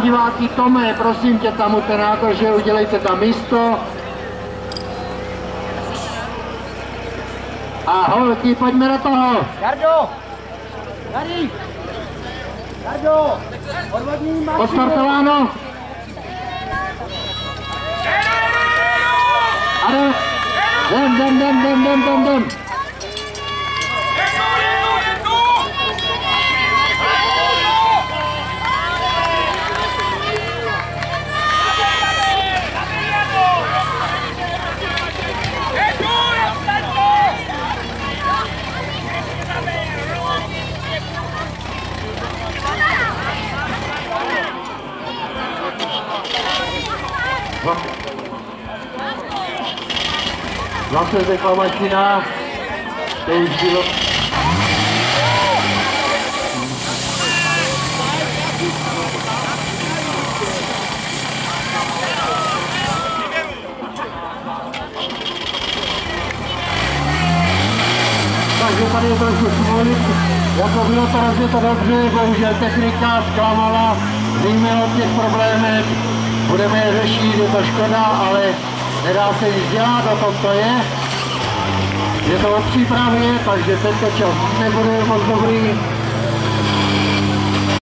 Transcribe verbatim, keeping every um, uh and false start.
Diváky, Tome, prosím tě, tam u té nádrže, udělejte tam místo. A holky, pojďme do toho. Jardo! Tady! Jardo! Odvodní mašinu! Odstartováno. Ano, jdem, jdem, jdem, jdem, jdem, jdem, jdem. Zase deklamačina, to už bylo. Takže tady je trošku smolit, jako bylo to rozjeto dobře, bohužel technika zklamala, víme o těch problémech, budeme je řešit, je to škoda, ale nedá se nic dělat, o tom to je. Je to o přípravě, takže tento čas nebude moc dobrý.